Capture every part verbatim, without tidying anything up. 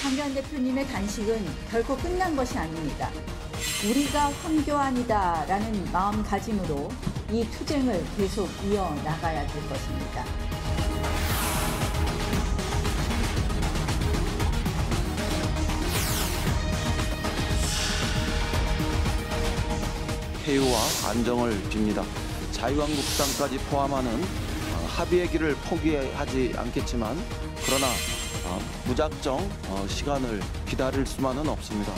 장기환 대표님의 단식은 결코 끝난 것이 아닙니다. 우리가 황교안이다라는 마음가짐으로 이 투쟁을 계속 이어나가야 될 것입니다. 폐유와 안정을 빕니다. 자유한국당까지 포함하는 합의의 길을 포기하지 않겠지만 그러나 무작정 시간을 기다릴 수만은 없습니다.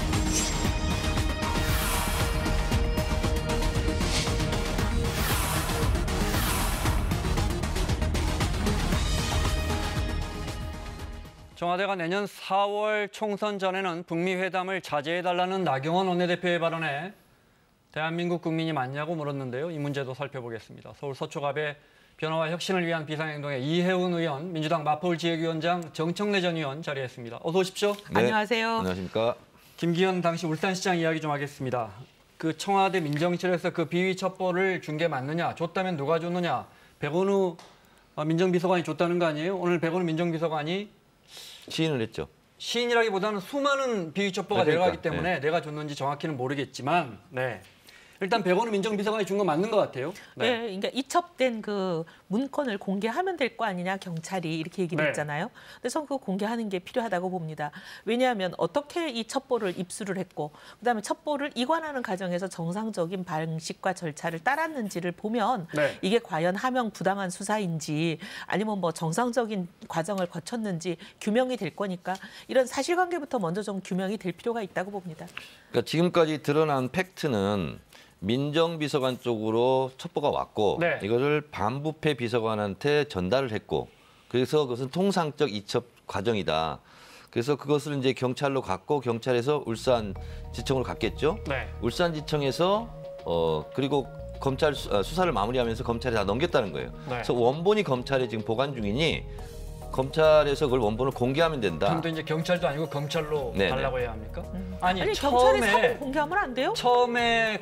청와대가 내년 사월 총선 전에는 북미 회담을 자제해달라는 나경원 원내대표의 발언에 대한민국 국민이 맞냐고 물었는데요. 이 문제도 살펴보겠습니다. 서울 서초갑의 변화와 혁신을 위한 비상행동의 이혜훈 의원, 민주당 마포울 지역위원장 정청래 전 의원 자리했습니다. 어서 오십시오. 네, 안녕하세요. 안녕하십니까. 김기현 당시 울산시장 이야기 좀 하겠습니다. 그 청와대 민정실에서 그 비위 첩보를 준 게 맞느냐, 줬다면 누가 줬느냐, 백원우 민정비서관이 줬다는 거 아니에요? 오늘 백원우 민정비서관이 시인을 했죠. 시인이라기보다는 수많은 비위 첩보가 그러니까, 내려가기 때문에 네. 내가 줬는지 정확히는 모르겠지만, 네. 일단 백원우 민정비서관이 준 건 맞는 것 같아요. 네. 네, 그러니까 이첩된 그 문건을 공개하면 될 거 아니냐 경찰이 이렇게 얘기를 네. 했잖아요. 그래서 그 공개하는 게 필요하다고 봅니다. 왜냐하면 어떻게 이 첩보를 입수를 했고, 그다음에 첩보를 이관하는 과정에서 정상적인 방식과 절차를 따랐는지를 보면 네. 이게 과연 하명 부당한 수사인지 아니면 뭐 정상적인 과정을 거쳤는지 규명이 될 거니까 이런 사실관계부터 먼저 좀 규명이 될 필요가 있다고 봅니다. 그러니까 지금까지 드러난 팩트는 민정비서관 쪽으로 첩보가 왔고 네. 이거를 반부패 비서관한테 전달을 했고 그래서 그것은 통상적 이첩 과정이다. 그래서 그것을 이제 경찰로 갔고 경찰에서 울산지청으로 갔겠죠. 네. 울산지청에서 어 그리고 검찰 수, 수사를 마무리하면서 검찰에 다 넘겼다는 거예요. 네. 그래서 원본이 검찰에 지금 보관 중이니 검찰에서 그걸 원본을 공개하면 된다. 그럼 또 이제 경찰도 아니고 검찰로 네네. 달라고 해야 합니까? 음. 아니, 아니 처음에 경찰에 사본 공개하면 안 돼요? 처음에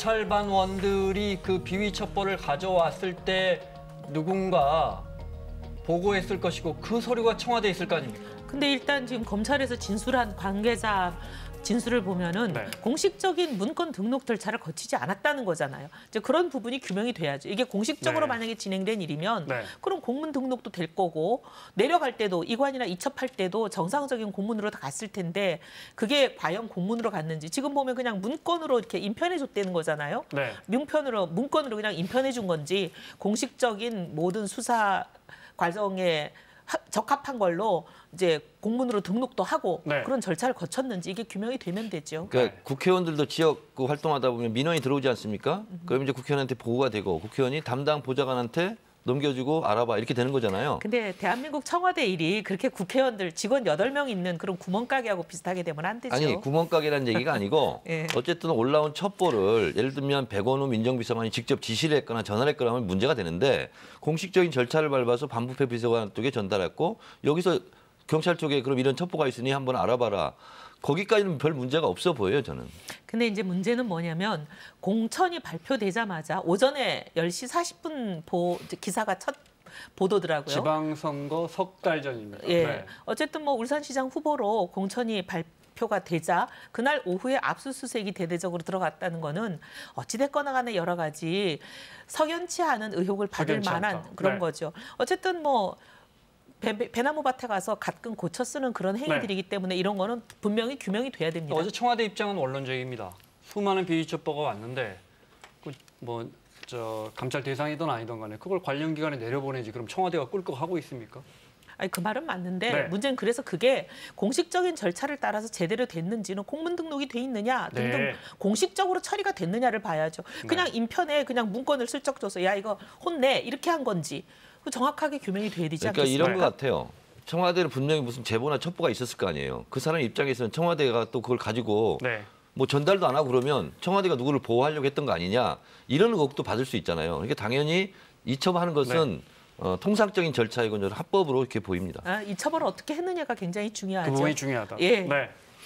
감찰반원들이 그 비위 첩보를 가져왔을 때 누군가 보고했을 것이고 그 서류가 청와대에 있을 거 아닙니까? 근데 일단 지금 검찰에서 진술한 관계자 진술을 보면은 네. 공식적인 문건 등록 절차를 거치지 않았다는 거잖아요. 이제 그런 부분이 규명이 돼야죠. 이게 공식적으로 네. 만약에 진행된 일이면 네. 그럼 공문 등록도 될 거고 내려갈 때도 이관이나 이첩할 때도 정상적인 공문으로 다 갔을 텐데 그게 과연 공문으로 갔는지 지금 보면 그냥 문건으로 이렇게 인편해 줬다는 거잖아요. 네. 문편으로 문건으로 그냥 인편해 준 건지 공식적인 모든 수사 과정에 적합한 걸로 이제 공문으로 등록도 하고 네. 그런 절차를 거쳤는지 이게 규명이 되면 되죠. 그러니까 네. 국회의원들도 지역 그 활동하다 보면 민원이 들어오지 않습니까? 그럼 이제 국회의원한테 보고가 되고 국회의원이 담당 보좌관한테 넘겨주고 알아봐 이렇게 되는 거잖아요. 근데 대한민국 청와대 일이 그렇게 국회의원들 직원 여덟 명 있는 그런 구멍가게하고 비슷하게 되면 안 되죠. 아니 구멍가게라는 얘기가 아니고 예. 어쨌든 올라온 첩보를 예를 들면 백원우 민정비서관이 직접 지시를 했거나 전화를 했거나 하면 문제가 되는데 공식적인 절차를 밟아서 반부패 비서관 쪽에 전달했고 여기서 경찰 쪽에 그럼 이런 첩보가 있으니 한번 알아봐라. 거기까지는 별 문제가 없어 보여요, 저는. 근데 이제 문제는 뭐냐면 공천이 발표되자마자 오전에 열 시 사십 분 보, 기사가 첫 보도더라고요. 지방선거 석 달 전입니다. 예. 네. 어쨌든 뭐 울산시장 후보로 공천이 발표가 되자 그날 오후에 압수수색이 대대적으로 들어갔다는 거는 어찌됐거나 간에 여러 가지 석연치 않은 의혹을 받을 석연치 만한 않다. 그런 네. 거죠. 어쨌든 뭐 배, 배나무 밭에 가서 가끔 고쳐 쓰는 그런 행위들이기 때문에 이런 거는 분명히 규명이 돼야 됩니다. 어제 청와대 입장은 원론적입니다. 수많은 비위 첩보가 왔는데 그 뭐 저 감찰 대상이든 아니든 간에 그걸 관련 기관에 내려보내지 그럼 청와대가 꿀꺽 하고 있습니까? 아니 그 말은 맞는데 네. 문제는 그래서 그게 공식적인 절차를 따라서 제대로 됐는지는 공문 등록이 돼 있느냐 등등 네. 공식적으로 처리가 됐느냐를 봐야죠. 그냥 네. 인편에 그냥 문건을 슬쩍 줘서 야 이거 혼내 이렇게 한 건지 정확하게 규명이 돼야 되지 그러니까 않겠습니까? 이런 것 같아요. 청와대는 분명히 무슨 제보나 첩보가 있었을 거 아니에요. 그 사람 입장에서는 청와대가 또 그걸 가지고 네. 뭐 전달도 안 하고 그러면 청와대가 누구를 보호하려고 했던 거 아니냐 이런 의혹도 받을 수 있잖아요. 그러니까 당연히 이첩하는 것은 네. 어, 통상적인 절차이고 저는 합법으로 이렇게 보입니다. 아, 이 처벌을 어떻게 했느냐가 굉장히 중요하죠. 그 부분이 중요하다. 예. 네.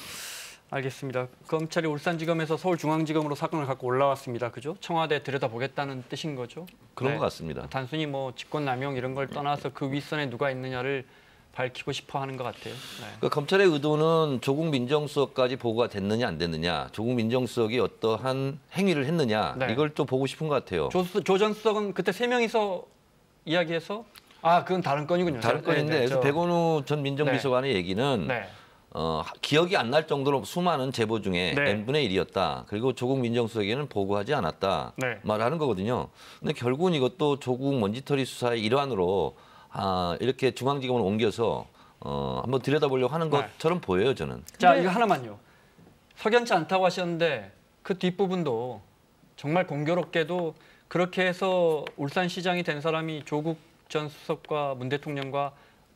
알겠습니다. 검찰이 울산지검에서 서울중앙지검으로 사건을 갖고 올라왔습니다. 그죠? 청와대 들여다보겠다는 뜻인 거죠? 그런 네. 것 같습니다. 단순히 뭐 직권남용 이런 걸 떠나서 그 윗선에 누가 있느냐를 밝히고 싶어 하는 것 같아요. 네. 그러니까 검찰의 의도는 조국 민정수석까지 보고가 됐느냐 안 됐느냐, 조국 민정수석이 어떠한 행위를 했느냐 네. 이걸 또 보고 싶은 것 같아요. 조 전 수석은 그때 세 명이서 이야기해서 아 그건 다른 건이군요. 다른 건인데 네, 네, 그래서 저... 백원우 전 민정비서관의 네. 얘기는 네. 어, 기억이 안 날 정도로 수많은 제보 중에 네. n분의 일이었다. 그리고 조국 민정수석에게는 보고하지 않았다. 네. 말하는 거거든요. 근데 결국은 이것도 조국 먼지털이 수사의 일환으로 아, 이렇게 중앙지검으로 옮겨서 어, 한번 들여다보려고 하는 네. 것처럼 보여요, 저는. 자, 네. 이거 하나만요. 석연치 않다고 하셨는데 그 뒷부분도 정말 공교롭게도 그렇게 해서 울산시장이 된 사람이 조국 전 수석과 문 대통령과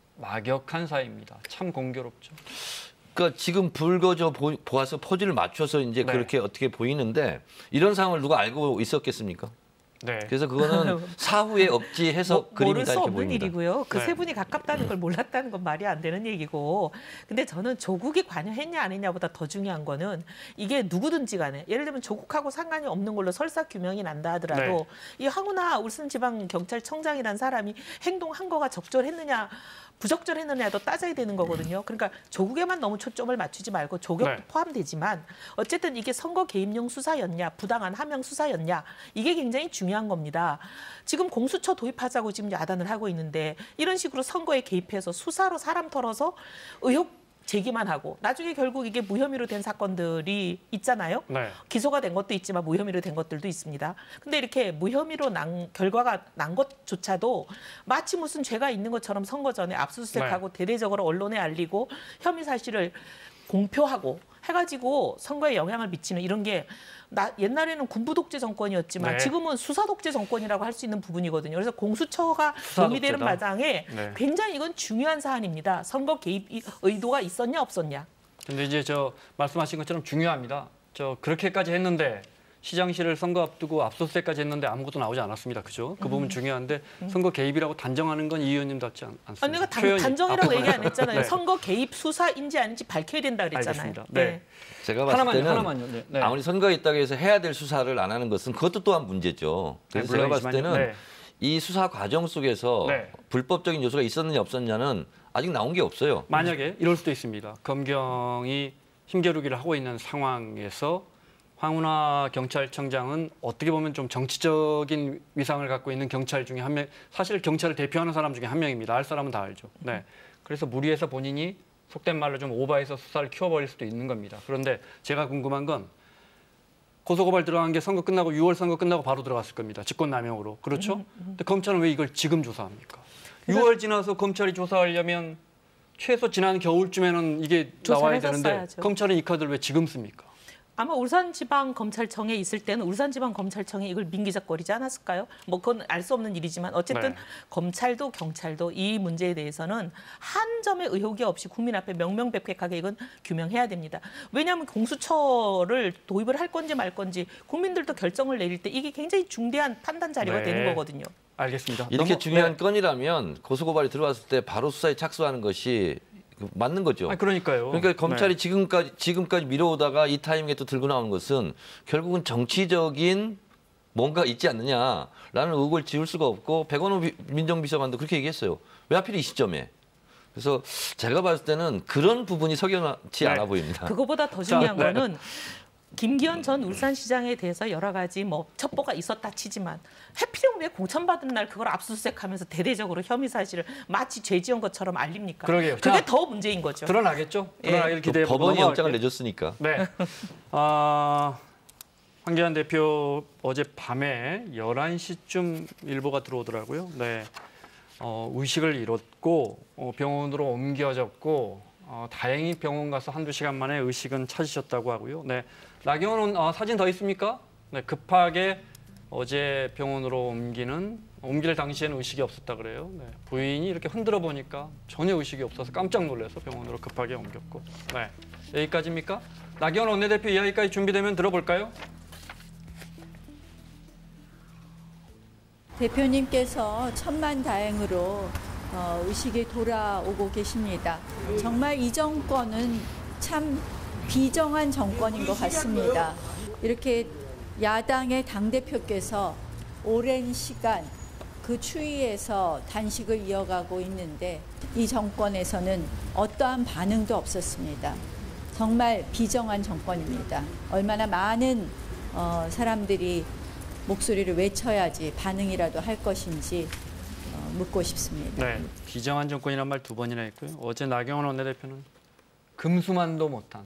막역한 사이입니다. 참 공교롭죠. 그러니까 지금 불거져 보, 보아서 퍼즐을 맞춰서 이제 네. 그렇게 어떻게 보이는데 이런 상황을 누가 알고 있었겠습니까? 네. 그래서 그거는 사후에 억지해서 뭐, 모를 그림이다 수 이렇게 없는 보입니다. 일이고요. 그 네. 세 분이 가깝다는 걸 몰랐다는 건 말이 안 되는 얘기고. 근데 저는 조국이 관여했냐 안 했냐보다 더 중요한 거는 이게 누구든지 간에 예를 들면 조국하고 상관이 없는 걸로 설사 규명이 난다 하더라도 이 황운하 울산지방경찰청장이라는 사람이 행동한 거가 적절했느냐 부적절했느냐도 따져야 되는 거거든요. 그러니까 조국에만 너무 초점을 맞추지 말고 조격도 네. 포함되지만 어쨌든 이게 선거 개입용 수사였냐 부당한 하명 수사였냐 이게 굉장히 중요한 겁니다. 지금 공수처 도입하자고 지금 야단을 하고 있는데 이런 식으로 선거에 개입해서 수사로 사람 털어서 의혹 제기만 하고 나중에 결국 이게 무혐의로 된 사건들이 있잖아요. 네. 기소가 된 것도 있지만 무혐의로 된 것들도 있습니다. 근데 이렇게 무혐의로 난 결과가 난 것조차도 마치 무슨 죄가 있는 것처럼 선거 전에 압수수색하고 네. 대대적으로 언론에 알리고 혐의 사실을 공표하고 해가지고 선거에 영향을 미치는 이런 게 나, 옛날에는 군부 독재 정권이었지만 네. 지금은 수사 독재 정권이라고 할 수 있는 부분이거든요. 그래서 공수처가 수사 논의되는 독재다. 마당에 네. 굉장히 이건 중요한 사안입니다. 선거 개입 의도가 있었냐 없었냐. 근데 이제 저 말씀하신 것처럼 중요합니다. 저 그렇게까지 했는데 시장실을 선거 앞두고 압수수색까지 했는데 아무것도 나오지 않았습니다. 그죠? 그 부분 중요한데 선거 개입이라고 단정하는 건 이 의원님답지 않, 않습니다. 아니, 내가 단, 표현이 단정이라고 앞으로 얘기 안 했잖아요. 네. 선거 개입 수사인지 아닌지 밝혀야 된다 그랬잖아요. 알겠습니다. 네. 제가 봤을 하나만요, 때는 하나만요. 네. 네. 아무리 선거가 있다고 해서 해야 될 수사를 안 하는 것은 그것도 또한 문제죠. 그래서 네, 제가 봤을 때는 물론이지만요. 네. 이 수사 과정 속에서 네. 불법적인 요소가 있었느냐 없었냐는 아직 나온 게 없어요. 만약에 이럴 수도 있습니다. 검경이 힘겨루기를 하고 있는 상황에서 황운하 경찰청장은 어떻게 보면 좀 정치적인 위상을 갖고 있는 경찰 중에 한 명, 사실 경찰을 대표하는 사람 중에 한 명입니다. 알 사람은 다 알죠. 네. 그래서 무리해서 본인이 속된 말로 좀 오버해서 수사를 키워버릴 수도 있는 겁니다. 그런데 제가 궁금한 건 고소고발 들어간 게 선거 끝나고 유월 선거 끝나고 바로 들어갔을 겁니다. 직권남용으로. 그렇죠? 근데 검찰은 왜 이걸 지금 조사합니까? 유월 지나서 검찰이 조사하려면 최소 지난 겨울쯤에는 이게 나와야 되는데 했었어야죠. 검찰은 이 카드를 왜 지금 씁니까? 아마 울산지방검찰청에 있을 때는 울산지방검찰청이 이걸 민기적거리지 않았을까요? 뭐 그건 알 수 없는 일이지만 어쨌든 네. 검찰도 경찰도 이 문제에 대해서는 한 점의 의혹이 없이 국민 앞에 명명백백하게 이건 규명해야 됩니다. 왜냐하면 공수처를 도입을 할 건지 말 건지 국민들도 결정을 내릴 때 이게 굉장히 중대한 판단 자료가 네. 되는 거거든요. 알겠습니다. 이렇게 너무- 중요한 네. 건이라면 고소고발이 들어왔을 때 바로 수사에 착수하는 것이 맞는 거죠. 아, 그러니까요. 그러니까 검찰이 네. 지금까지 지금까지 미뤄오다가 이 타이밍에 또 들고 나오는 것은 결국은 정치적인 뭔가 있지 않느냐라는 의혹을 지울 수가 없고 백원호 비- 민정비서관도 그렇게 얘기했어요. 왜 하필 이 시점에? 그래서 제가 봤을 때는 그런 부분이 석연치 네. 않아 보입니다. 그거보다 더 중요한 자, 네. 거는 김기현 전 울산시장에 대해서 여러 가지 뭐 첩보가 있었다 치지만 해피령 왜 공천받은 날 그걸 압수수색하면서 대대적으로 혐의 사실을 마치 죄 지은 것처럼 알립니까? 그러게요. 그게 자, 더 문제인 거죠. 드러나겠죠? 예. 드러나길 기대해 보고 법원이 영장을 넘어갈게요. 내줬으니까. 네. 아, 황교안 대표 어제 밤에 열한 시쯤 일보가 들어오더라고요. 네. 어, 의식을 잃었고 어, 병원으로 옮겨졌고 어, 다행히 병원 가서 한두 시간 만에 의식은 찾으셨다고 하고요. 네. 나경원 어, 사진 더 있습니까? 네, 급하게 어제 병원으로 옮기는 옮길 당시에는 의식이 없었다 그래요. 네. 부인이 이렇게 흔들어 보니까 전혀 의식이 없어서 깜짝 놀라서 병원으로 급하게 옮겼고. 네. 여기까지입니까? 나경원 원내대표 이야기까지 준비되면 들어볼까요? 대표님께서 천만다행으로 어, 의식이 돌아오고 계십니다. 정말 이 정권은 참 비정한 정권인 것 같습니다. 이렇게 야당의 당대표께서 오랜 시간 그 추위에서 단식을 이어가고 있는데 이 정권에서는 어떠한 반응도 없었습니다. 정말 비정한 정권입니다. 얼마나 많은 어, 사람들이 목소리를 외쳐야지 반응이라도 할 것인지 어, 묻고 싶습니다. 네, 비정한 정권이란 말 두 번이나 했고요. 어제 나경원 원내대표는 금수만도 못한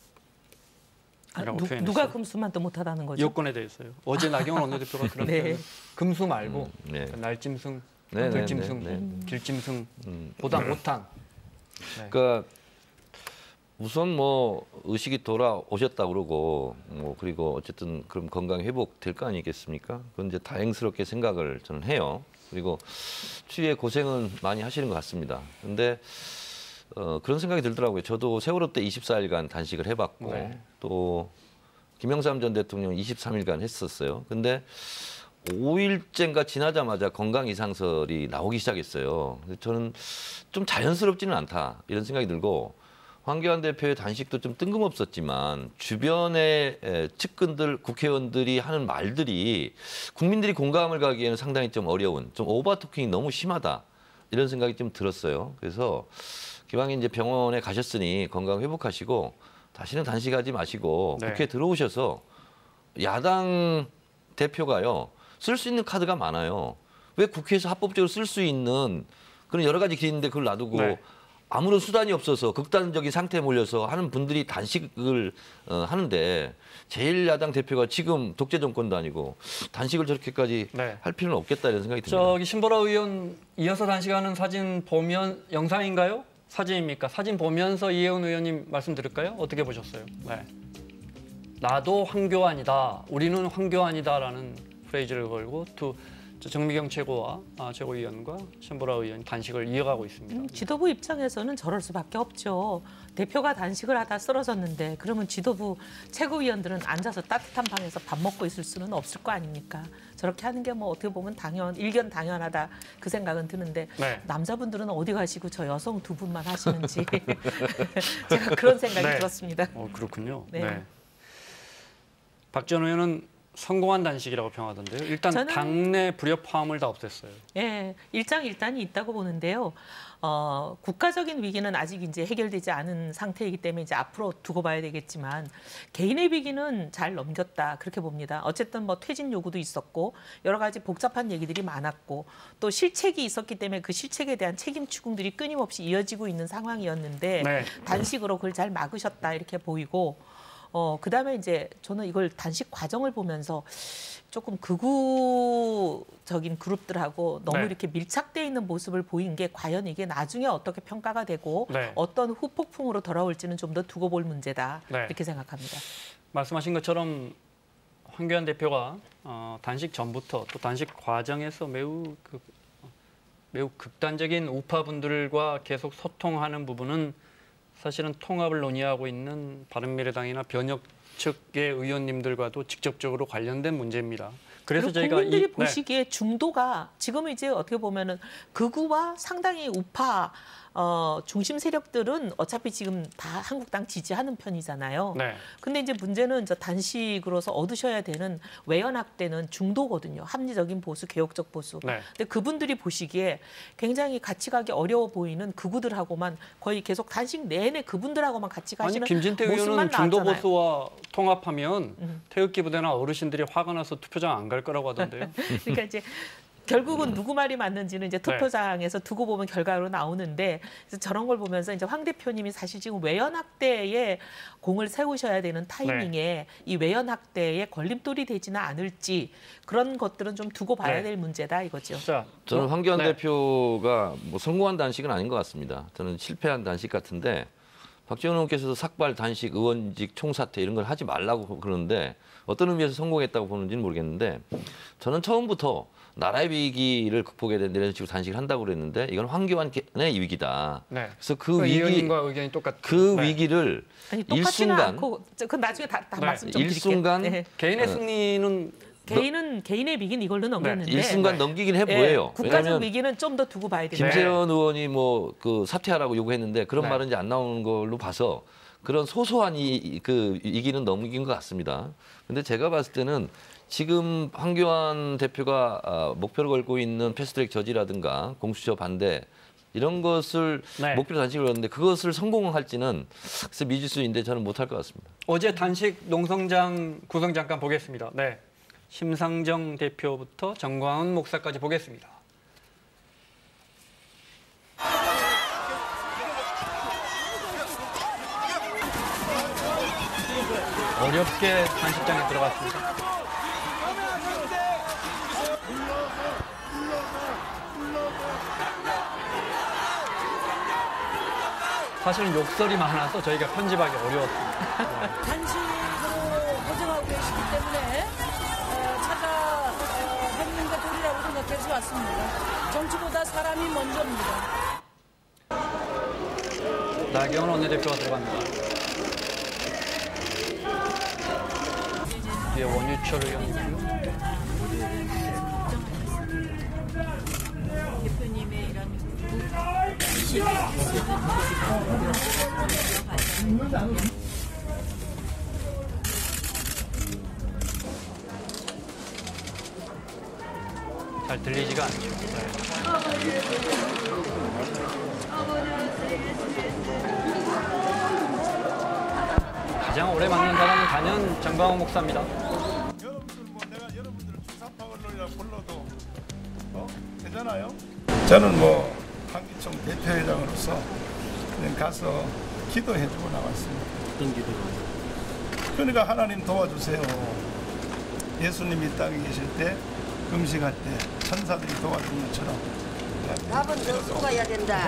아, 이라고 누, 표현했어요. 누가 금수만도 못하다는 거죠? 여권에 대해서요. 어제 나경원 원내대표가 그런 네. 표현을 금수 말고 음, 네. 그 날짐승, 네, 네, 들짐승, 네, 네. 길짐승보다 음. 못한. 네. 그러니까 우선 뭐 의식이 돌아오셨다 그러고 뭐 그리고 어쨌든 그럼 건강 회복될 거 아니겠습니까? 그건 이제 다행스럽게 생각을 저는 해요. 그리고 추위에 고생은 많이 하시는 것 같습니다. 근데 어, 그런 생각이 들더라고요. 저도 세월호 때 이십사 일간 단식을 해봤고 네. 또 김영삼 전 대통령 이십삼 일간 했었어요. 근데 오 일째인가 지나자마자 건강 이상설이 나오기 시작했어요. 근데 저는 좀 자연스럽지는 않다 이런 생각이 들고 황교안 대표의 단식도 좀 뜬금없었지만 주변의 에, 측근들, 국회의원들이 하는 말들이 국민들이 공감을 가기에는 상당히 좀 어려운, 좀 오버토킹이 너무 심하다 이런 생각이 좀 들었어요. 그래서 기왕에 이제 병원에 가셨으니 건강 회복하시고 다시는 단식하지 마시고 네. 국회에 들어오셔서 야당 대표가요 쓸 수 있는 카드가 많아요. 왜 국회에서 합법적으로 쓸 수 있는 그런 여러 가지 길이 있는데 그걸 놔두고 네. 아무런 수단이 없어서 극단적인 상태에 몰려서 하는 분들이 단식을 어, 하는데 제일 야당 대표가 지금 독재 정권도 아니고 단식을 저렇게까지 네. 할 필요는 없겠다 이런 생각이 듭니다. 저기 신보라 의원 이어서 단식하는 사진 보면 영상인가요? 사진입니까? 사진 보면서 이혜훈 의원님 말씀 들을까요? 어떻게 보셨어요? 네. 나도 황교안이다. 우리는 황교안이다라는 프레이즈를 걸고 두 정미경 최고와 아, 최고위원과 신보라 의원이 단식을 이어가고 있습니다. 음, 지도부 입장에서는 저럴 수밖에 없죠. 대표가 단식을 하다 쓰러졌는데 그러면 지도부 최고위원들은 앉아서 따뜻한 방에서 밥 먹고 있을 수는 없을 거 아닙니까? 저렇게 하는 게 뭐 어떻게 보면 당연, 일견 당연하다 그 생각은 드는데 네. 남자분들은 어디 가시고 저 여성 두 분만 하시는지 제가 그런 생각이 네. 들었습니다. 어, 그렇군요. 네. 네. 박지원 의원은 성공한 단식이라고 평하던데요. 일단 저는- 당내 불협화음을 다 없앴어요. 예, 일장일단이 있다고 보는데요. 어, 국가적인 위기는 아직 이제 해결되지 않은 상태이기 때문에 이제 앞으로 두고 봐야 되겠지만 개인의 위기는 잘 넘겼다 그렇게 봅니다. 어쨌든 뭐 퇴진 요구도 있었고 여러 가지 복잡한 얘기들이 많았고 또 실책이 있었기 때문에 그 실책에 대한 책임 추궁들이 끊임없이 이어지고 있는 상황이었는데 네. 단식으로 그걸 잘 막으셨다 이렇게 보이고 어, 그다음에 이제 저는 이걸 단식 과정을 보면서 조금 극우적인 그룹들하고 너무 네. 이렇게 밀착돼 있는 모습을 보인 게 과연 이게 나중에 어떻게 평가가 되고 네. 어떤 후폭풍으로 돌아올지는 좀 더 두고 볼 문제다 네. 이렇게 생각합니다. 말씀하신 것처럼 황교안 대표가 어, 단식 전부터 또 단식 과정에서 매우 그, 매우 극단적인 우파분들과 계속 소통하는 부분은 사실은 통합을 논의하고 있는 바른미래당이나 변혁 측의 의원님들과도 직접적으로 관련된 문제입니다. 그래서 그리고 저희가 국민들이 이, 네. 보시기에 중도가 지금 이제 어떻게 보면은 극우와 상당히 우파 어, 중심 세력들은 어차피 지금 다 한국당 지지하는 편이잖아요. 네. 근데 이제 문제는 저 단식으로서 얻으셔야 되는 외연학대는 중도거든요. 합리적인 보수, 개혁적 보수. 네. 근데 그분들이 보시기에 굉장히 같이 가기 어려워 보이는 극우들하고만 거의 계속 단식 내내 그분들하고만 같이 아니 가시는 김진태 모습만 의원은 중도 나왔잖아요. 보수와 통합하면 음. 태극기 부대나 어르신들이 화가 나서 투표장 안 갈 거라고 하던데요. 그러니까 이제 결국은 누구 말이 맞는지는 이제 투표장에서 두고 보면 결과로 나오는데 그래서 저런 걸 보면서 이제 황 대표님이 사실 지금 외연학대에 공을 세우셔야 되는 타이밍에 이 외연학대에 걸림돌이 되지는 않을지 그런 것들은 좀 두고 봐야 네. 될 문제다 이거죠. 자, 저는 어, 황교안 네. 대표가 뭐 성공한 단식은 아닌 것 같습니다. 저는 실패한 단식 같은데 박지원 의원께서도 삭발, 단식, 의원직 총사퇴 이런 걸 하지 말라고 그러는데 어떤 의미에서 성공했다고 보는지는 모르겠는데 저는 처음부터 나라의 위기를 극복해야 된다 이런 식으로 단식을 한다고 그랬는데 이건 황교안의 위기다. 네. 그래서 그 그 위기, 의원님과 의견이 똑같. 그 네. 위기를 아니 똑같지는 일순간 않고 저- 그 나중에 다, 다 네. 말씀 좀 드릴게요. 일순간 네. 개인의 어. 승리는 개인은 개인의 위기는 이걸로 넘겼는데 일순간 네. 넘기긴 해 예, 보여요. 국가적 왜냐하면 위기는 좀 더 두고 봐야 됩니다. 네. 김세현 의원이 뭐 그 사퇴하라고 요구했는데 그런 네. 말은 이제 안 나오는 걸로 봐서 그런 소소한 이, 그 이기는 넘긴 것 같습니다. 근데 제가 봤을 때는 지금 황교안 대표가 목표로 걸고 있는 패스트트랙 저지라든가 공수처 반대 이런 것을 네. 목표로 단식을 했는데 그것을 성공할지는 글쎄 미지수인데 저는 못할 것 같습니다. 어제 단식 농성장 구성 잠깐 보겠습니다. 네, 심상정 대표부터 정광훈 목사까지 보겠습니다. 어렵게 단식장에 들어갔습니다. 사실은 욕설이 많아서 저희가 편집하기 어려웠습니다. 단식으로 고정하고 계시기 때문에 어, 찾아뵙는 게 도리라고 생각해서 왔습니다. 정치보다 사람이 먼저입니다. 나경원 원내대표가 들어갑니다. 뒤에 원유철 의원이고요. 대표님의 이런 잘 들리지가 않죠. 네. 가장 오래 맡는 사람은 단연 정광훈 목사입니다. 여러분들 뭐 내가 여러분들을 주사파를 불러도 어? 되잖아요. 저는 뭐 한기총 대표회장으로서 그냥 가서 기도해주고 나왔습니다. 어떤 기도가? 그러니까 하나님 도와주세요. 예수님이 이 땅에 계실 때 금식할 때 천사들이 도와준 것처럼 밥은 더 쏟아야 된다.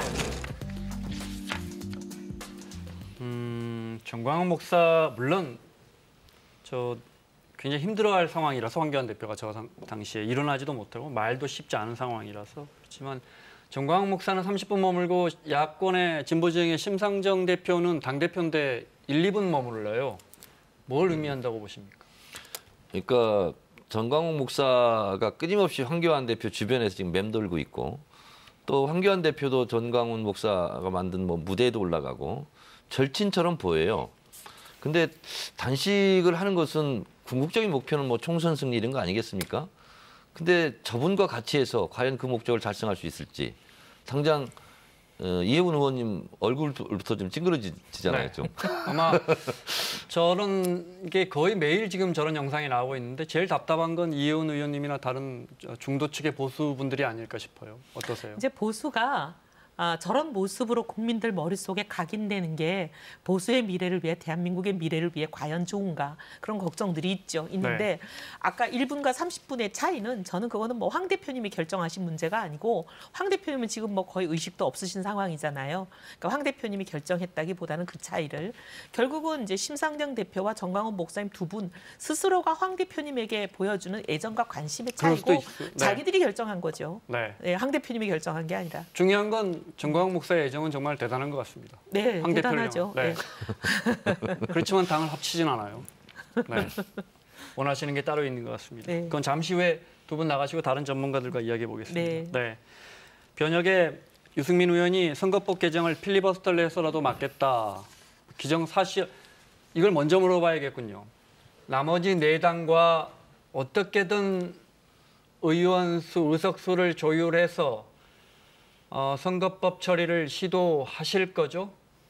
음, 정광훈 목사 물론 저 굉장히 힘들어할 상황이라서 황교안 대표가 저 당시에 일어나지도 못하고 말도 쉽지 않은 상황이라서 그렇지만 정광훈 목사는 삼십 분 머물고 야권의 진보진영의 심상정 대표는 당대표인데 일, 이 분 머물러요. 뭘 의미한다고 보십니까? 그러니까 정광훈 목사가 끊임없이 황교안 대표 주변에서 지금 맴돌고 있고 또 황교안 대표도 정광훈 목사가 만든 뭐 무대에도 올라가고 절친처럼 보여요. 근데 단식을 하는 것은 궁극적인 목표는 뭐 총선 승리 이런 거 아니겠습니까? 근데 저분과 같이 해서 과연 그 목적을 달성할 수 있을지 당장 어, 이해훈 의원님 얼굴부터 좀 찡그러지잖아요. 네. 좀. 아마 저런 게 거의 매일 지금 저런 영상이 나오고 있는데 제일 답답한 건 이해훈 의원님이나 다른 중도 측의 보수분들이 아닐까 싶어요. 어떠세요? 이제 보수가 아, 저런 모습으로 국민들 머릿속에 각인되는 게 보수의 미래를 위해 대한민국의 미래를 위해 과연 좋은가 그런 걱정들이 있죠. 있는데 네. 아까 일 분과 삼십 분의 차이는 저는 그거는 뭐 황 대표님이 결정하신 문제가 아니고 황 대표님은 지금 뭐 거의 의식도 없으신 상황이잖아요. 그러니까 황 대표님이 결정했다기보다는 그 차이를 결국은 이제 심상정 대표와 정광훈 목사님 두 분 스스로가 황 대표님에게 보여주는 애정과 관심의 그럴 수도 차이고 있- 네. 자기들이 결정한 거죠. 네. 네, 황 대표님이 결정한 게 아니라. 중요한 건 정광훈 목사의 애정은 정말 대단한 것 같습니다. 네, 황 대표를 대단하죠. 향한. 네. 네. 그렇지만 당을 합치진 않아요. 네. 원하시는 게 따로 있는 것 같습니다. 네. 그건 잠시 후에 두 분 나가시고 다른 전문가들과 이야기해 보겠습니다. 네. 변혁의 유승민 의원이 선거법 개정을 필리버스터를 해서라도 막겠다. 기정사실 이걸 먼저 물어봐야겠군요. 나머지 네 당과 어떻게든 의원수, 의석수를 조율해서 어, 선거법 처리를 시도하실 거죠?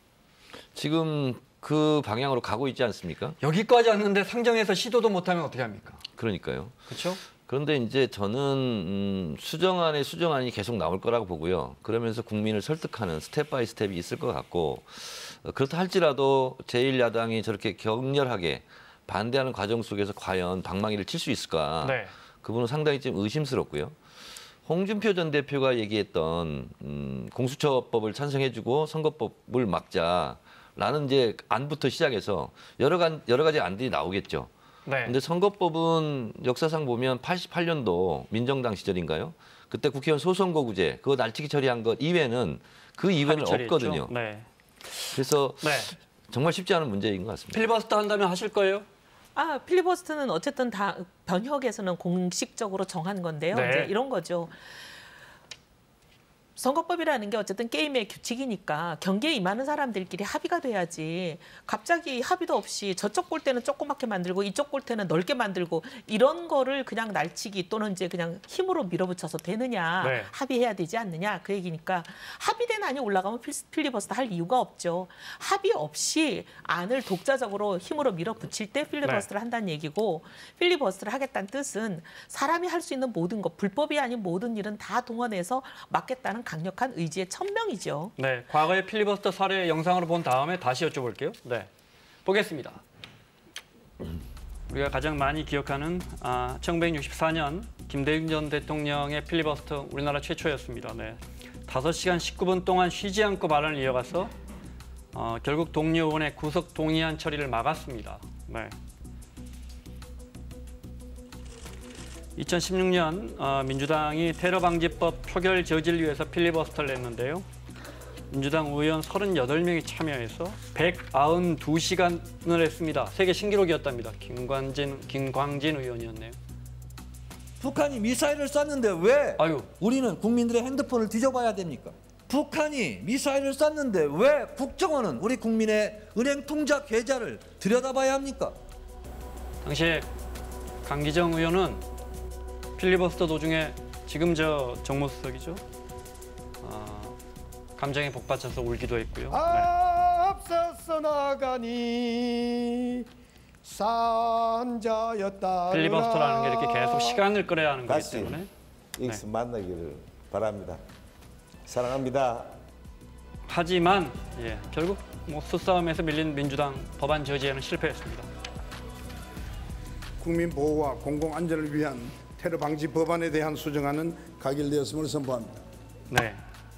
지금 그 방향으로 가고 있지 않습니까? 여기까지 왔는데 상정해서 시도도 못하면 어떻게 합니까? 그러니까요. 그렇죠? 그런데 이제 저는 음, 수정안에 수정안이 계속 나올 거라고 보고요. 그러면서 국민을 설득하는 스텝 바이 스텝이 있을 것 같고 어, 그렇다 할지라도 제일 야당이 저렇게 격렬하게 반대하는 과정 속에서 과연 방망이를 칠 수 있을까? 네. 그 부분은 상당히 좀 의심스럽고요. 홍준표 전 대표가 얘기했던 음, 공수처법을 찬성해주고 선거법을 막자라는 이제 안부터 시작해서 여러, 간, 여러 가지 안들이 나오겠죠. 네. 근데 선거법은 역사상 보면 팔십팔 년도 민정당 시절인가요? 그때 국회의원 소선거구제 그거 날치기 처리한 것 이외에는 그 이외는 합의 처리했죠. 없거든요. 네. 그래서 네. 정말 쉽지 않은 문제인 것 같습니다. 필리버스터 한다면 하실 거예요? 아, 필리버스터는 어쨌든 다 변혁에서는 공식적으로 정한 건데요. 네. 이제 이런 거죠. 선거법이라는 게 어쨌든 게임의 규칙이니까 경기에 임하는 사람들끼리 합의가 돼야지 갑자기 합의도 없이 저쪽 골대는 조그맣게 만들고 이쪽 골대는 넓게 만들고 이런 거를 그냥 날치기 또는 이제 그냥 힘으로 밀어붙여서 되느냐 네. 합의해야 되지 않느냐 그 얘기니까 합의된 안이 올라가면 필- 필리버스터 할 이유가 없죠. 합의 없이 안을 독자적으로 힘으로 밀어붙일 때 필리버스터를 네. 한다는 얘기고 필리버스터를 하겠다는 뜻은 사람이 할 수 있는 모든 것 불법이 아닌 모든 일은 다 동원해서 막겠다는 강력한 의지의 천명이죠. 네, 과거의 필리버스터 사례 영상으로 본 다음에 다시 여쭤볼게요. 네, 보겠습니다. 우리가 가장 많이 기억하는 아, 천구백육십사 년 김대중 전 대통령의 필리버스터 우리나라 최초였습니다. 네, 다섯 시간 십구 분 동안 쉬지 않고 발언을 이어가서 어, 결국 동료 의원의 구속 동의안 처리를 막았습니다. 네. 이천십육 년 어, 민주당이 테러방지법 표결 저지를 위해서 필리버스터를 냈는데요. 민주당 의원 서른여덟 명이 참여해서 백구십이 시간을 했습니다. 세계 신기록이었답니다. 김광진, 김광진 의원이었네요. 북한이 미사일을 쐈는데 왜 아유. 우리는 국민들의 핸드폰을 뒤져봐야 됩니까? 북한이 미사일을 쐈는데 왜 국정원은 우리 국민의 은행 통장 계좌를 들여다봐야 합니까? 당시에 강기정 의원은 필리버스터 도중에 지금 저 정무수석이죠. 어, 감정에 복받쳐서 울기도 했고요. 네. 앞서서 나가니 산자였다. 필리버스터라는 게 이렇게 계속 시간을 끌어야 하는 거기 다시 때문에 여기서 만나기를 바랍니다. 사랑합니다. 하지만 예, 결국 뭐 수싸움에서 밀린 민주당 법안 저지에는 실패했습니다. 국민 보호와 공공 안전을 위한 테러 방지 법안에 대한 수정안은 가결되었음을 선포합니다. 네.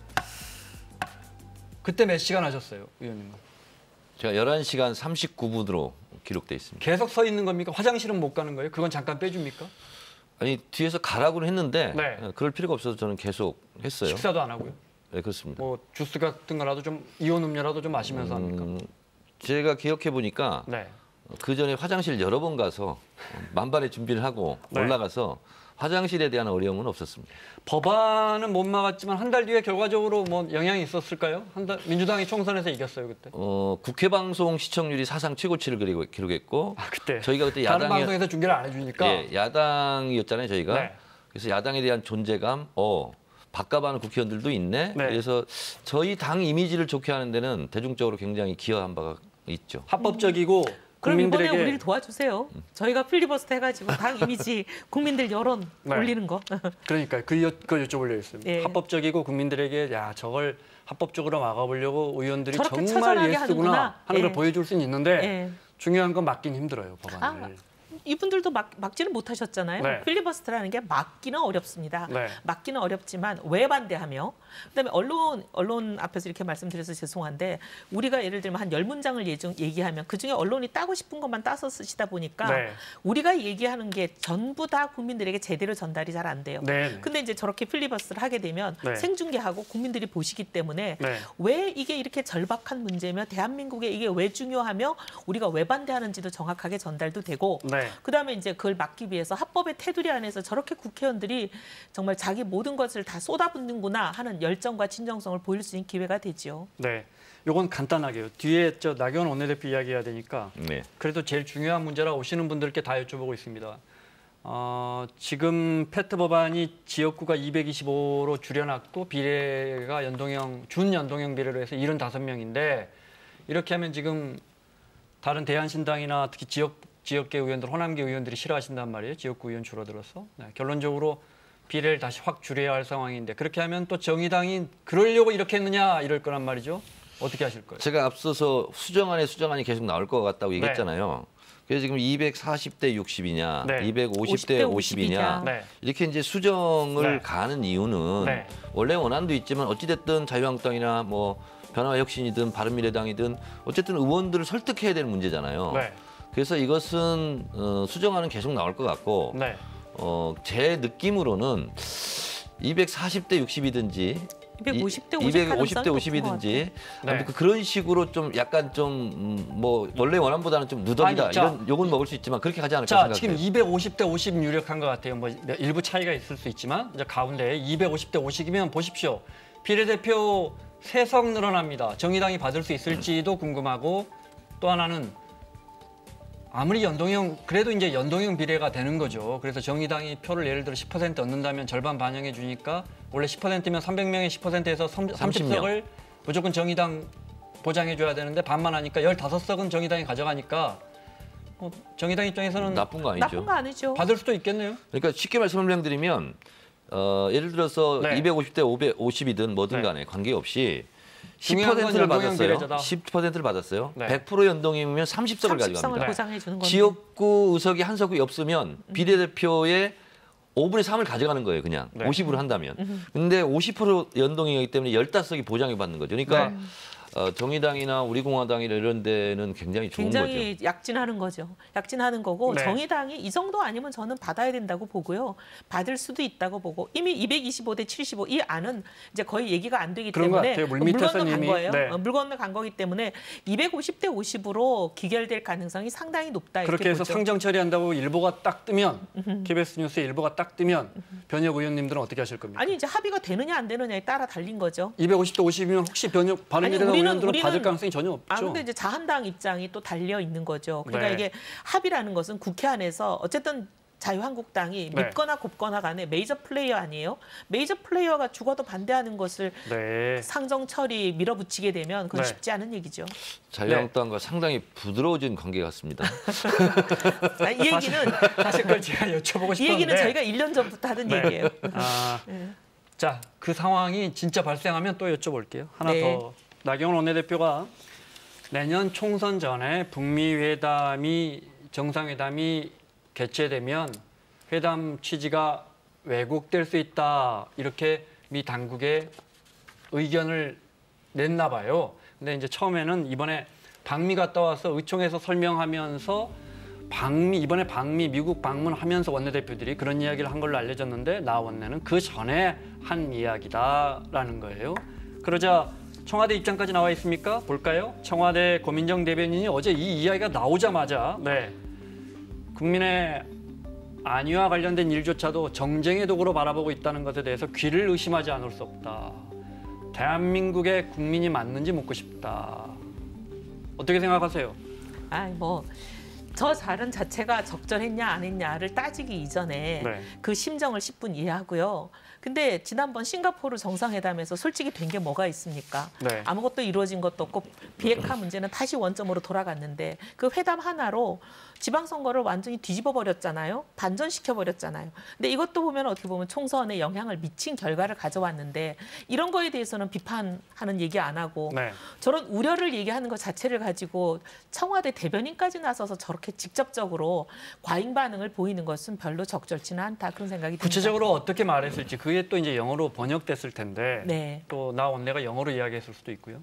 그때 몇 시간 하셨어요, 의원님? 제가 열한 시간 삼십구 분으로 기록돼 있습니다. 계속 서 있는 겁니까? 화장실은 못 가는 거예요? 그건 잠깐 빼줍니까? 아니 뒤에서 가라고는 했는데 네. 그럴 필요가 없어서 저는 계속 했어요. 식사도 안 하고요? 네, 그렇습니다. 뭐 주스 같은 거라도 좀 이온 음료라도 좀 마시면서 합니까? 음, 제가 기억해 보니까 네. 그 전에 화장실 여러 번 가서 만반의 준비를 하고 네. 올라가서 화장실에 대한 어려움은 없었습니다. 법안은 못 막았지만 한 달 뒤에 결과적으로 뭐 영향이 있었을까요? 한 달 민주당이 총선에서 이겼어요 그때. 어, 국회 방송 시청률이 사상 최고치를 기록- 기록했고 아 그때. 저희가 그때 다른 야당이 방송에서 중계를 안 해주니까. 예, 야당이었잖아요 저희가. 네. 그래서 야당에 대한 존재감, 어 바꿔봐는 국회의원들도 있네. 네. 그래서 저희 당 이미지를 좋게 하는 데는 대중적으로 굉장히 기여한 바가 있죠. 합법적이고 그럼 이번에 국민들에게 우리를 도와주세요. 저희가 필리버스터 해가지고 당 이미지 국민들 여론 네. 올리는 거. 그러니까 그, 여, 그 여쭤보려 했습니다. 예. 합법적이고 국민들에게 야 저걸 합법적으로 막아보려고 의원들이 저렇게 정말 처절하게 예스구나 하는구나. 하는 걸 예. 보여줄 수는 있는데 예. 중요한 건 막긴 힘들어요 법안을. 아, 이분들도 막, 막지는 못하셨잖아요. 네. 필리버스터라는 게 막기는 어렵습니다. 네. 막기는 어렵지만 왜 반대하며 그다음에 언론 언론 앞에서 이렇게 말씀드려서 죄송한데 우리가 예를 들면 한 열 문장을 예중, 얘기하면 그중에 언론이 따고 싶은 것만 따서 쓰시다 보니까 네. 우리가 얘기하는 게 전부 다 국민들에게 제대로 전달이 잘 안 돼요. 네. 근데 이제 저렇게 필리버스터를 하게 되면 네. 생중계하고 국민들이 보시기 때문에 네. 왜 이게 이렇게 절박한 문제며 대한민국에 이게 왜 중요하며 우리가 왜 반대하는지도 정확하게 전달도 되고 네. 그다음에 이제 그걸 막기 위해서 합법의 테두리 안에서 저렇게 국회의원들이 정말 자기 모든 것을 다 쏟아붓는구나 하는 열정과 진정성을 보일 수 있는 기회가 되죠. 네. 요건 간단하게요. 뒤에 저 나경원 원내대표 이야기해야 되니까 네. 그래도 제일 중요한 문제라 오시는 분들께 다 여쭤보고 있습니다. 어, 지금 페트 법안이 지역구가 이백이십오로 줄여놨고 비례가 연동형 준연동형 비례로 해서 칠십오 명인데 이렇게 하면 지금 다른 대한신당이나 특히 지역 지역계 의원들, 호남계 의원들이 싫어하신단 말이에요. 지역구 의원 줄어들어서. 네, 결론적으로 비례를 다시 확 줄여야 할 상황인데 그렇게 하면 또 정의당이 그러려고 이렇게 했느냐 이럴 거란 말이죠. 어떻게 하실 거예요? 제가 앞서서 수정안에 수정안이 계속 나올 것 같다고 네. 얘기했잖아요. 그래서 지금 이백사십 대 육십이냐, 네. 이백오십 대 오십이냐 네. 이렇게 이제 수정을 네. 가는 이유는 네. 원래 원안도 있지만 어찌됐든 자유한국당이나 뭐 변화혁신이든 바른미래당이든 어쨌든 의원들을 설득해야 되는 문제잖아요. 네. 그래서 이것은 어, 수정안은 계속 나올 것 같고 네. 어, 제 느낌으로는 이백사십 대 육십이든지 이백오십 대 이백오십 대 오십이든지 네. 그런 식으로 좀 약간 좀 뭐 원래 원안보다는 좀 누더기다 아니, 자, 이런 욕은 먹을 수 있지만 그렇게 하지 않을까 자, 생각해요. 지금 이백오십 대 오십 유력한 것 같아요. 뭐 일부 차이가 있을 수 있지만 이제 가운데 이백오십 대 오십이면 보십시오. 비례대표 세 석 늘어납니다. 정의당이 받을 수 있을지도 궁금하고 또 하나는 아무리 연동형 그래도 이제 연동형 비례가 되는 거죠. 그래서 정의당이 표를 예를 들어 십 퍼센트 얻는다면 절반 반영해 주니까 원래 십 퍼센트면 삼백 명의 십 퍼센트에서 삼십 석을 무조건 정의당 보장해 줘야 되는데 반만 하니까 십오 석은 정의당이 가져가니까 어, 정의당 입장에서는 나쁜 거 아니죠. 나쁜 거 아니죠. 받을 수도 있겠네요. 그러니까 쉽게 설명드리면 어, 예를 들어서 네. 이백오십 대 오백오십이든 뭐든 간에 관계없이 십 중요한 건 퍼센트를 연동형 받았어요. 비례제다. 십 퍼센트를 받았어요. 네. 백 퍼센트 연동이면 삼십 석을 삼십 석을 가져갑니다. 보장해 주는 건데. 지역구 의석이 한 석이 없으면 비례대표의 오분의 삼을 가져가는 거예요. 그냥 네. 오십으로 한다면. 근데 오십 퍼센트 연동이기 때문에 십오 석이 보장이 받는 거죠. 그러니까 네. 어, 정의당이나 우리공화당이나 이런 데는 굉장히 좋은 굉장히 거죠. 약진하는 거죠. 약진하는 거고 네. 정의당이 이 정도 아니면 저는 받아야 된다고 보고요. 받을 수도 있다고 보고 이미 이백이십오 대 칠십오 이 안은 이제 거의 얘기가 안 되기 그런 것 때문에 같아요. 물밑에서 건너 간 이미. 거예요. 네. 어, 물 건너 간 거기 때문에 이백오십 대 오십으로 기결될 가능성이 상당히 높다. 이렇게 그렇게 해서 보죠. 상정 처리한다고 일보가 딱 뜨면 케이비에스 뉴스에 일보가 딱 뜨면 변혁 의원님들은 어떻게 하실 겁니까? 아니 이제 합의가 되느냐 안 되느냐에 따라 달린 거죠. 이백오십 대 오십이면 혹시 변혁 아니, 바른미래당 우리는- 의원들은 우리는- 받을 가능성이 전혀 없죠. 아 근데 이제 자한당 입장이 또 달려 있는 거죠. 그러니까 네. 이게 합의라는 것은 국회 안에서 어쨌든 자유한국당이 네. 믿거나 곱거나 간에 메이저 플레이어 아니에요? 메이저 플레이어가 죽어도 반대하는 것을 네. 상정 처리 밀어붙이게 되면 그건 네. 쉽지 않은 얘기죠. 자유한국당과 상당히 부드러워진 관계 같습니다. 아, 이 얘기는 사실 그걸 제가 여쭤보고 이 싶었는데 얘기는 저희가 일 년 전부터 하던 네. 얘기예요. 아, 네. 자, 그 상황이 진짜 발생하면 또 여쭤볼게요. 하나 네. 더. 나경원 원내대표가 내년 총선 전에 북미 회담이 정상회담이 개최되면 회담 취지가 왜곡될 수 있다. 이렇게 미 당국에 의견을 냈나 봐요. 근데 이제 처음에는 이번에 방미 갔다 와서 의총에서 설명하면서 방미 이번에 방미 미국 방문하면서 원내대표들이 그런 이야기를 한 걸로 알려졌는데 나 원내는 그 전에 한 이야기다라는 거예요. 그러자 청와대 입장까지 나와 있습니까? 볼까요? 청와대 고민정 대변인이 어제 이 이야기가 나오자마자 네, 국민의 안위와 관련된 일조차도 정쟁의 도구로 바라보고 있다는 것에 대해서 귀를 의심하지 않을 수 없다. 대한민국의 국민이 맞는지 묻고 싶다. 어떻게 생각하세요? 아이 뭐. 저 발언 자체가 적절했냐 안 했냐를 따지기 이전에 네. 그 심정을 십 분 이해하고요. 근데 지난번 싱가포르 정상회담에서 솔직히 된 게 뭐가 있습니까? 네. 아무것도 이루어진 것도 없고 비핵화 문제는 다시 원점으로 돌아갔는데 그 회담 하나로 지방선거를 완전히 뒤집어 버렸잖아요. 반전시켜 버렸잖아요. 근데 이것도 보면 어떻게 보면 총선에 영향을 미친 결과를 가져왔는데 이런 거에 대해서는 비판하는 얘기 안 하고 네. 저런 우려를 얘기하는 것 자체를 가지고 청와대 대변인까지 나서서 저렇게 직접적으로 과잉 반응을 보이는 것은 별로 적절치는 않다. 그런 생각이 듭니다. 구체적으로 어떻게 말했을지 그게 또 이제 영어로 번역됐을 텐데 네. 또 나 원내가 영어로 이야기했을 수도 있고요.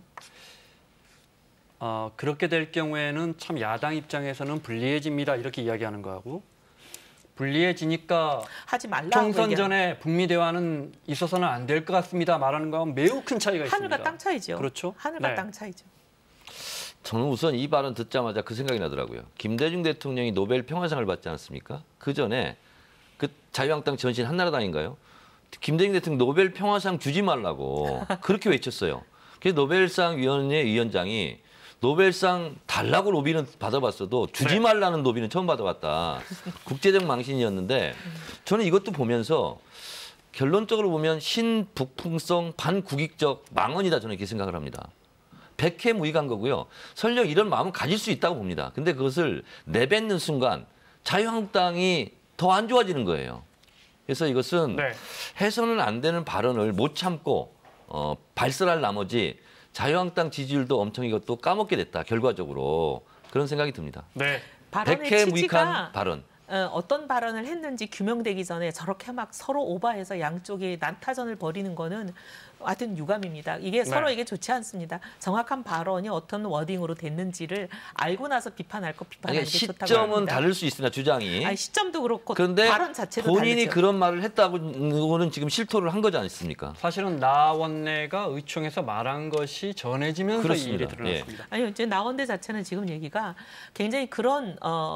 어, 그렇게 될 경우에는 참 야당 입장에서는 불리해집니다. 이렇게 이야기하는 거하고 불리해지니까 하지 말라고 총선 얘기하는 전에 북미 대화는 있어서는 안 될 것 같습니다. 말하는 거하고 매우 큰 차이가 있습니다. 하늘과 땅 차이죠. 그렇죠. 하늘과 네. 땅 차이죠. 저는 우선 이 발언 듣자마자 그 생각이 나더라고요. 김대중 대통령이 노벨 평화상을 받지 않았습니까? 그 전에 그 자유한국당 전신 한나라당인가요? 김대중 대통령 노벨 평화상 주지 말라고 그렇게 외쳤어요. 그래서 노벨상 위원회 위원장이 노벨상 달라고 로비는 받아봤어도 주지 네. 말라는 로비는 처음 받아봤다. 국제적 망신이었는데 저는 이것도 보면서 결론적으로 보면 신북풍성 반국익적 망언이다 저는 이렇게 생각을 합니다. 백해무익한 거고요. 설령 이런 마음은 가질 수 있다고 봅니다. 근데 그것을 내뱉는 순간 자유한국당이 더 안 좋아지는 거예요. 그래서 이것은 네. 해서는 안 되는 발언을 못 참고 어, 발설할 나머지 자유한국당 지지율도 엄청 이것도 까먹게 됐다. 결과적으로 그런 생각이 듭니다. 네. 발언의 백해무익한 취지가 발언. 어, 어떤 발언을 했는지 규명되기 전에 저렇게 막 서로 오버해서 양쪽이 난타전을 벌이는 거는 하여튼 유감입니다. 이게 네. 서로에게 좋지 않습니다. 정확한 발언이 어떤 워딩으로 됐는지를 알고 나서 비판할 거 비판하는 아니, 게 좋다고 시점은 합니다. 다를 수 있으나 주장이. 아니, 시점도 그렇고 그런데 발언 자체도 본인이 다르죠. 그런 말을 했다고는 지금 실토를 한 거지 않습니까? 사실은 나 원내가 의총에서 말한 것이 전해지면서 이 일이 그렇습니다. 드러났습니다. 아니요, 이제 나원대 자체는 지금 얘기가 굉장히 그런 어,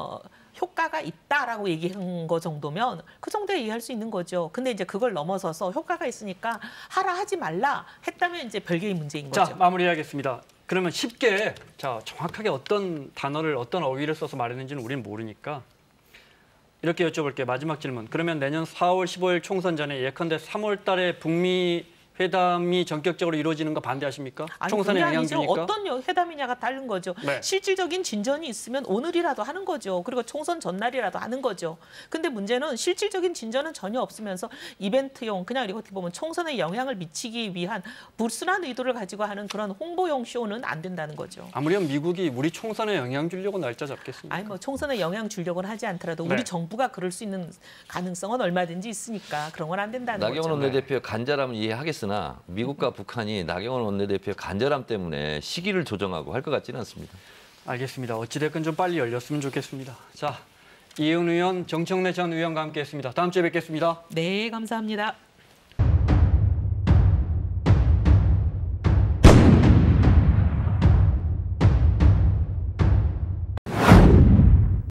효과가 있다라고 얘기한 거 정도면 그 정도에 이해할 수 있는 거죠. 근데 이제 그걸 넘어서서 효과가 있으니까 하라 하지 말라 했다면 이제 별개의 문제인 거죠. 자, 마무리하겠습니다. 그러면 쉽게 자 정확하게 어떤 단어를 어떤 어휘를 써서 말했는지는 우리는 모르니까 이렇게 여쭤볼게요. 마지막 질문. 그러면 내년 사월 십오일 총선 전에 예컨대 삼월 달에 북미 회담이 전격적으로 이루어지는 거 반대하십니까? 아니, 총선에 영향 아니죠. 주니까? 어떤 회담이냐가 다른 거죠. 네. 실질적인 진전이 있으면 오늘이라도 하는 거죠. 그리고 총선 전날이라도 하는 거죠. 근데 문제는 실질적인 진전은 전혀 없으면서 이벤트용 그냥 이거 어떻게 보면 총선에 영향을 미치기 위한 불순한 의도를 가지고 하는 그런 홍보용 쇼는 안 된다는 거죠. 아무렴 미국이 우리 총선에 영향 주려고 날짜 잡겠습니까? 아니 뭐 총선에 영향 주려고는 하지 않더라도 네. 우리 정부가 그럴 수 있는 가능성은 얼마든지 있으니까 그런 건 안 된다는 나경원 거죠. 원내대표의 간절함은 이해하겠으나 미국과 북한이 나경원 원내대표의 간절함 때문에 시기를 조정하고 할 것 같지는 않습니다. 알겠습니다. 어찌됐건 좀 빨리 열렸으면 좋겠습니다. 자, 이혜훈 의원, 정청래 전 의원과 함께했습니다. 다음 주에 뵙겠습니다. 네, 감사합니다.